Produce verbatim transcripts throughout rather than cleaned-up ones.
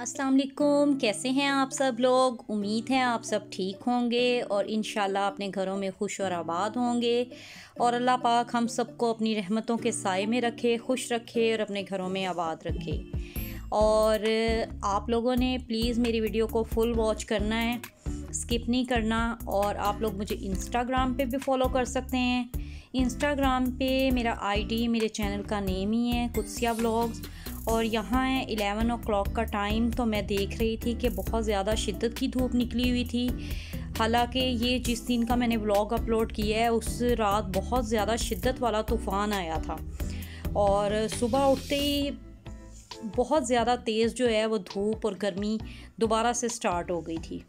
अस्सलाम वालेकुम। कैसे हैं आप सब लोग? उम्मीद है आप सब ठीक होंगे और इंशाल्लाह अपने घरों में खुश और आबाद होंगे और अल्लाह पाक हम सबको अपनी रहमतों के साए में रखे, खुश रखे और अपने घरों में आबाद रखे। और आप लोगों ने प्लीज़ मेरी वीडियो को फुल वॉच करना है, स्किप नहीं करना। और आप लोग मुझे इंस्टाग्राम पे भी फॉलो कर सकते हैं। इंस्टाग्राम पे मेरा आईडी मेरे चैनल का नेम ही है कुदसिया व्लॉग्स। और यहाँ है इलेवन ओ क्लॉक का टाइम। तो मैं देख रही थी कि बहुत ज़्यादा शिद्दत की धूप निकली हुई थी। हालांकि ये जिस दिन का मैंने व्लॉग अपलोड किया है उस रात बहुत ज़्यादा शिद्दत वाला तूफ़ान आया था और सुबह उठते ही बहुत ज़्यादा तेज़ जो है वो धूप और गर्मी दोबारा से स्टार्ट हो गई थी।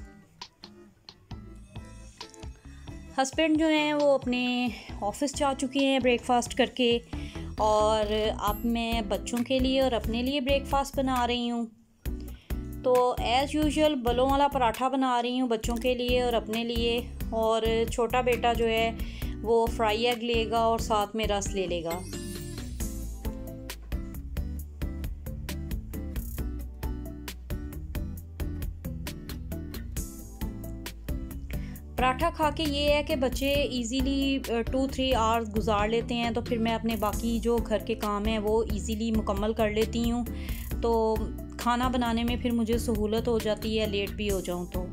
हस्बैंड जो हैं वो अपने ऑफिस जा चुके हैं ब्रेकफास्ट करके और अब मैं बच्चों के लिए और अपने लिए ब्रेकफास्ट बना रही हूँ। तो एज़ यूजुअल बलों वाला पराठा बना रही हूँ बच्चों के लिए और अपने लिए। और छोटा बेटा जो है वो फ्राई एग लेगा और साथ में रस ले लेगा। पराठा खा के ये है कि बच्चे इजीली टू थ्री आवर्स गुजार लेते हैं। तो फिर मैं अपने बाकी जो घर के काम हैं वो इजीली मुकम्मल कर लेती हूँ। तो खाना बनाने में फिर मुझे सहूलत हो जाती है, लेट भी हो जाऊँ तो।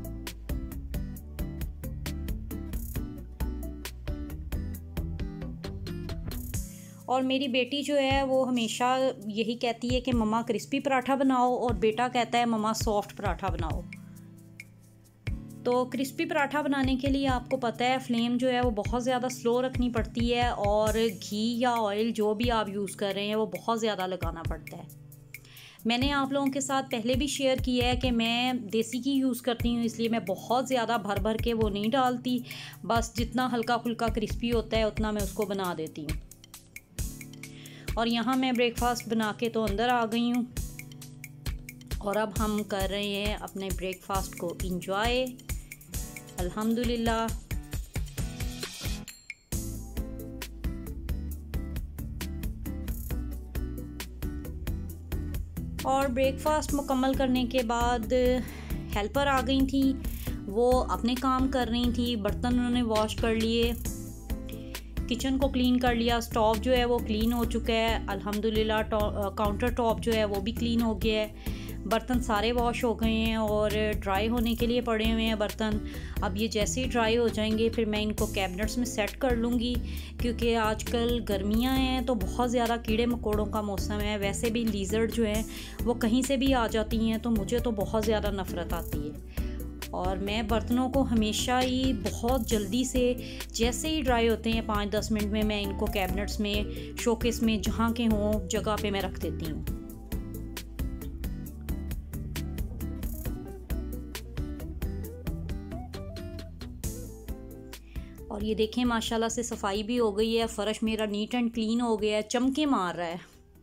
और मेरी बेटी जो है वो हमेशा यही कहती है कि मम्मा क्रिस्पी पराठा बनाओ और बेटा कहता है मम्मा सॉफ्ट पराठा बनाओ। तो क्रिस्पी पराठा बनाने के लिए आपको पता है फ्लेम जो है वो बहुत ज़्यादा स्लो रखनी पड़ती है और घी या ऑयल जो भी आप यूज़ कर रहे हैं वो बहुत ज़्यादा लगाना पड़ता है। मैंने आप लोगों के साथ पहले भी शेयर किया है कि मैं देसी घी यूज़ करती हूँ, इसलिए मैं बहुत ज़्यादा भर भर के वो नहीं डालती। बस जितना हल्का फुल्का क्रिस्पी होता है उतना मैं उसको बना देती हूँ। और यहाँ मैं ब्रेकफास्ट बना के तो अंदर आ गई हूँ और अब हम कर रहे हैं अपने ब्रेकफास्ट को इंजॉय। अल्हम्दुलिल्लाह। और ब्रेकफास्ट मुकम्मल करने के बाद हेल्पर आ गई थी, वो अपने काम कर रही थी। बर्तन उन्होंने वॉश कर लिए, किचन को क्लीन कर लिया, स्टोव जो है वो क्लीन हो चुका है अल्हम्दुलिल्लाह। काउंटर टॉप जो है वो भी क्लीन हो गया है। बर्तन सारे वॉश हो गए हैं और ड्राई होने के लिए पड़े हुए हैं बर्तन। अब ये जैसे ही ड्राई हो जाएंगे फिर मैं इनको कैबिनेट्स में सेट कर लूँगी, क्योंकि आजकल गर्मियाँ हैं तो बहुत ज़्यादा कीड़े मकोड़ों का मौसम है। वैसे भी लीजर्ड जो है वो कहीं से भी आ जाती हैं तो मुझे तो बहुत ज़्यादा नफ़रत आती है। और मैं बर्तनों को हमेशा ही बहुत जल्दी से जैसे ही ड्राई होते हैं पाँच दस मिनट में मैं इनको कैबिनेट्स में, शोकेस में, जहाँ के हों जगह पे मैं रख देती हूँ। और ये देखें माशाल्लाह से सफाई भी हो गई है, फ़र्श मेरा नीट एंड क्लीन हो गया है, चमके मार रहा है।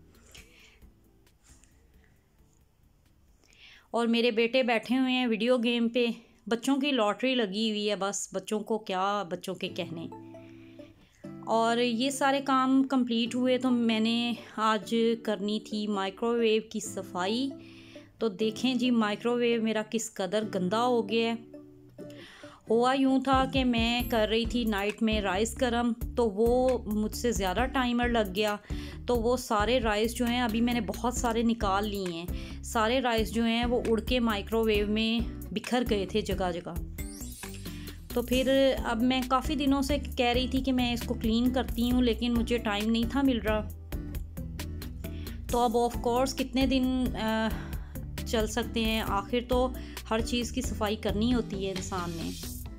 और मेरे बेटे बैठे हुए हैं वीडियो गेम पे। बच्चों की लॉटरी लगी हुई है, बस बच्चों को क्या बच्चों के कहने। और ये सारे काम कंप्लीट हुए तो मैंने आज करनी थी माइक्रोवेव की सफाई। तो देखें जी माइक्रोवेव मेरा किस कदर गंदा हो गया है। हुआ यूँ था कि मैं कर रही थी नाइट में राइस गरम, तो वो मुझसे ज़्यादा टाइमर लग गया। तो वो सारे राइस जो हैं अभी मैंने बहुत सारे निकाल लिए हैं। सारे राइस जो हैं वो उड़ के माइक्रोवेव में बिखर गए थे जगह जगह। तो फिर अब मैं काफ़ी दिनों से कह रही थी कि मैं इसको क्लीन करती हूँ, लेकिन मुझे टाइम नहीं था मिल रहा। तो अब ऑफ कोर्स कितने दिन आ, चल सकते हैं, आखिर तो हर चीज़ की सफाई करनी होती है इंसान ने।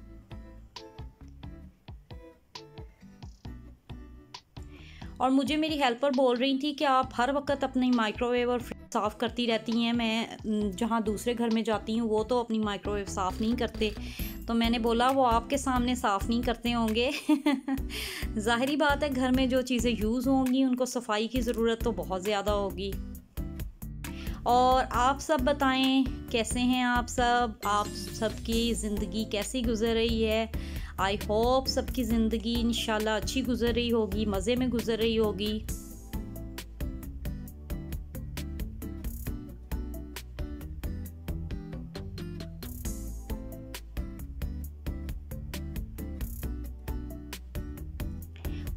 और मुझे मेरी हेल्पर बोल रही थी कि आप हर वक्त अपनी माइक्रोवेव और फ्रिज साफ़ करती रहती हैं। मैं जहाँ दूसरे घर में जाती हूँ वो तो अपनी माइक्रोवेव साफ़ नहीं करते। तो मैंने बोला वो आपके सामने साफ़ नहीं करते होंगे। ज़ाहिरी बात है घर में जो चीज़ें यूज़ होंगी उनको सफाई की ज़रूरत तो बहुत ज़्यादा होगी। और आप सब बताएं कैसे हैं आप सब, आप सबकी ज़िंदगी कैसी गुजर रही है। आई होप सबकी ज़िंदगी इंशाल्लाह अच्छी गुजर रही होगी, मज़े में गुजर रही होगी।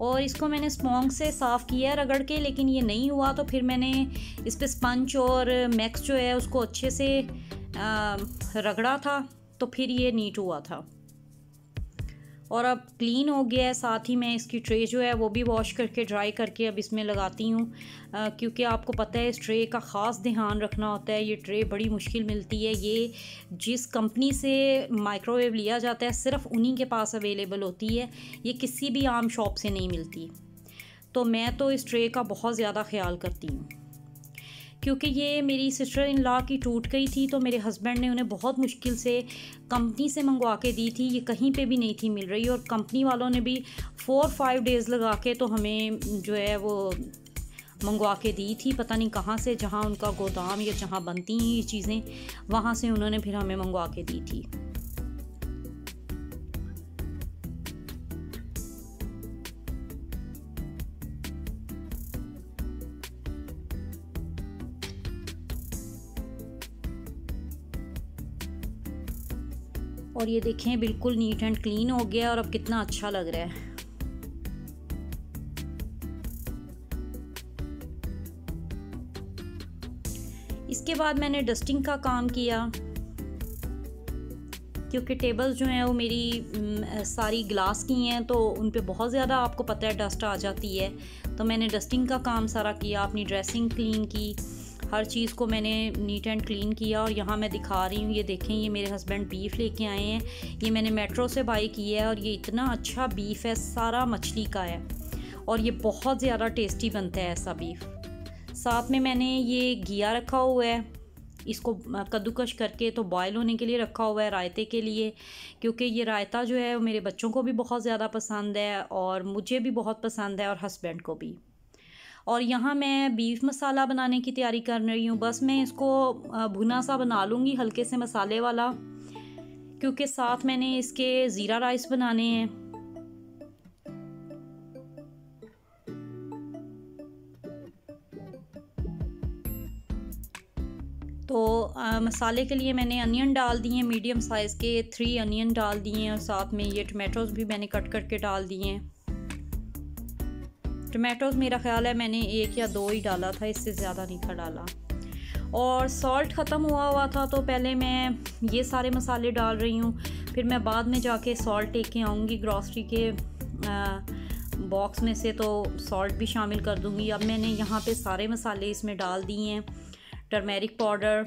और इसको मैंने स्पॉन्ज से साफ़ किया है रगड़ के, लेकिन ये नहीं हुआ तो फिर मैंने इस पे स्पंज और मैक्स जो है उसको अच्छे से आ, रगड़ा था, तो फिर ये नीट हुआ था और अब क्लीन हो गया है। साथ ही मैं इसकी ट्रे जो है वो भी वॉश करके ड्राई करके अब इसमें लगाती हूँ, क्योंकि आपको पता है इस ट्रे का ख़ास ध्यान रखना होता है। ये ट्रे बड़ी मुश्किल मिलती है, ये जिस कंपनी से माइक्रोवेव लिया जाता है सिर्फ़ उन्हीं के पास अवेलेबल होती है, ये किसी भी आम शॉप से नहीं मिलती। तो मैं तो इस ट्रे का बहुत ज़्यादा ख्याल करती हूँ, क्योंकि ये मेरी सिस्टर इन लॉ की टूट गई थी, तो मेरे हस्बैंड ने उन्हें बहुत मुश्किल से कंपनी से मंगवा के दी थी। ये कहीं पे भी नहीं थी मिल रही और कंपनी वालों ने भी फ़ोर फाइव डेज़ लगा के तो हमें जो है वो मंगवा के दी थी। पता नहीं कहाँ से, जहाँ उनका गोदाम या जहाँ बनती हैं ये चीज़ें, वहाँ से उन्होंने फिर हमें मंगवा के दी थी। और ये देखें बिल्कुल नीट एंड क्लीन हो गया और अब कितना अच्छा लग रहा है। इसके बाद मैंने डस्टिंग का काम किया, क्योंकि टेबल्स जो हैं वो मेरी सारी ग्लास की हैं, तो उन पे बहुत ज़्यादा आपको पता है डस्ट आ जाती है। तो मैंने डस्टिंग का काम सारा किया, अपनी ड्रेसिंग क्लीन की, हर चीज़ को मैंने नीट एंड क्लीन किया। और यहाँ मैं दिखा रही हूँ, ये देखें, ये मेरे हस्बैंड बीफ लेके आए हैं। ये मैंने मेट्रो से बाई किया है और ये इतना अच्छा बीफ है, सारा मछली का है और ये बहुत ज़्यादा टेस्टी बनता है ऐसा बीफ। साथ में मैंने ये घिया रखा हुआ है, इसको कद्दूकश करके तो बॉयल होने के लिए रखा हुआ है रायते के लिए, क्योंकि ये रायता जो है वो मेरे बच्चों को भी बहुत ज़्यादा पसंद है और मुझे भी बहुत पसंद है और हस्बैंड को भी। और यहाँ मैं बीफ मसाला बनाने की तैयारी कर रही हूँ। बस मैं इसको भुना सा बना लूँगी हल्के से मसाले वाला, क्योंकि साथ मैंने इसके ज़ीरा राइस बनाने हैं। तो आ, मसाले के लिए मैंने अनियन डाल दिए, मीडियम साइज़ के थ्री अनियन डाल दिए हैं और साथ में ये टमाटोज़ भी मैंने कट करके डाल दिए हैं। टमाटोज़ मेरा ख़्याल है मैंने एक या दो ही डाला था, इससे ज़्यादा नहीं था डाला। और सॉल्ट ख़त्म हुआ हुआ था, तो पहले मैं ये सारे मसाले डाल रही हूँ, फिर मैं बाद में जाके सॉल्ट लेके आऊँगी ग्रॉसरी के बॉक्स में से, तो सॉल्ट भी शामिल कर दूँगी। अब मैंने यहाँ पे सारे मसाले इसमें डाल दिए हैं, turmeric powder,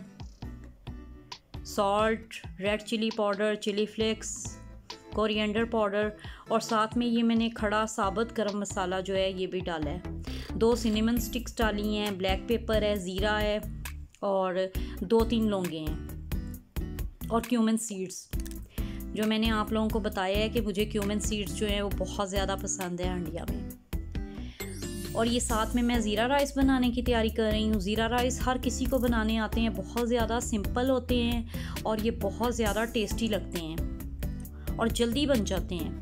salt, red chilli powder, chilli flakes, coriander powder और साथ में ये मैंने खड़ा साबुत गरम मसाला जो है ये भी डाला है। दो सिनेमन स्टिक्स डाली हैं, ब्लैक पेपर है, ज़ीरा है और दो तीन लौंगे हैं और क्यूमिन सीड्स, जो मैंने आप लोगों को बताया है कि मुझे क्यूमिन सीड्स जो हैं वो बहुत ज़्यादा पसंद है हंडिया में। और ये साथ में मैं ज़ीरा राइस बनाने की तैयारी कर रही हूँ। ज़ीरा राइस हर किसी को बनाने आते हैं, बहुत ज़्यादा सिंपल होते हैं और ये बहुत ज़्यादा टेस्टी लगते हैं और जल्दी बन जाते हैं।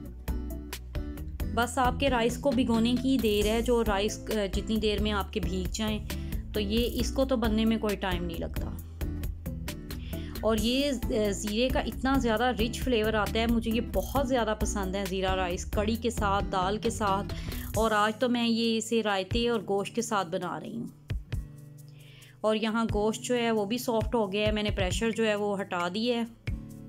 बस आपके राइस को भिगोने की देर है, जो राइस जितनी देर में आपके भीग जाएं, तो ये इसको तो बनने में कोई टाइम नहीं लगता। और ये ज़ीरे का इतना ज़्यादा रिच फ्लेवर आता है, मुझे ये बहुत ज़्यादा पसंद है ज़ीरा राइस, कड़ी के साथ, दाल के साथ। और आज तो मैं ये इसे रायते और गोश्त के साथ बना रही हूँ। और यहाँ गोश्त जो है वो भी सॉफ्ट हो गया है, मैंने प्रेशर जो है वो हटा दिया है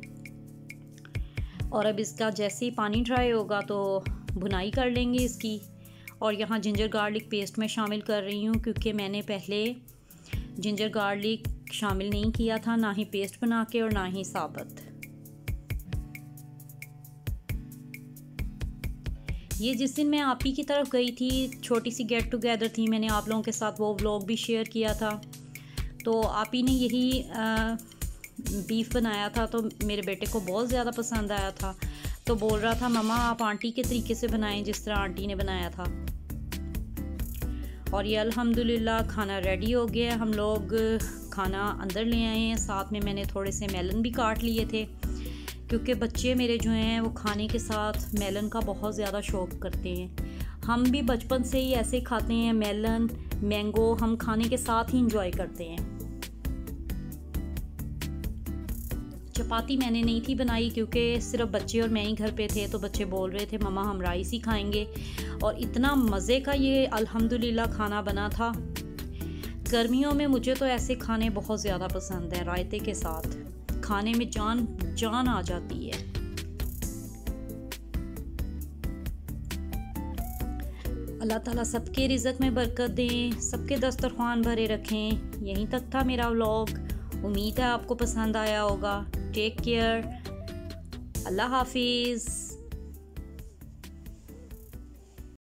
और अब इसका जैसे ही पानी ड्राई होगा तो भुनाई कर लेंगे इसकी। और यहाँ जिंजर गार्लिक पेस्ट मैं शामिल कर रही हूँ, क्योंकि मैंने पहले जिंजर गार्लिक शामिल नहीं किया था, ना ही पेस्ट बना के और ना ही साबुत। ये जिस दिन मैं आप ही की तरफ गई थी, छोटी सी गेट टुगेदर थी, मैंने आप लोगों के साथ वो व्लॉग भी शेयर किया था। तो आप ही ने यही आ, बीफ बनाया था, तो मेरे बेटे को बहुत ज़्यादा पसंद आया था, तो बोल रहा था मम्मा आप आंटी के तरीके से बनाएं जिस तरह आंटी ने बनाया था। और ये अल्हम्दुलिल्लाह खाना रेडी हो गया। हम लोग खाना अंदर ले आए हैं, साथ में मैंने थोड़े से मेलन भी काट लिए थे, क्योंकि बच्चे मेरे जो हैं वो खाने के साथ मेलन का बहुत ज़्यादा शौक़ करते हैं। हम भी बचपन से ही ऐसे खाते हैं, मेलन, मैंगो हम खाने के साथ ही इंजॉय करते हैं। चपाती मैंने नहीं थी बनाई क्योंकि सिर्फ बच्चे और मैं ही घर पे थे, तो बच्चे बोल रहे थे मम्मा हम राइस ही खाएंगे। और इतना मज़े का ये अल्हम्दुलिल्लाह खाना बना था। गर्मियों में मुझे तो ऐसे खाने बहुत ज़्यादा पसंद है, रायते के साथ खाने में जान जान आ जाती है। अल्लाह ताला सबके रिज़्क़ में बरकत दें, सबके दस्तरखान भरे रखें। यहीं तक था मेरा व्लॉग, उम्मीद है आपको पसंद आया होगा। टेक केयर, अल्लाह हाफिज़।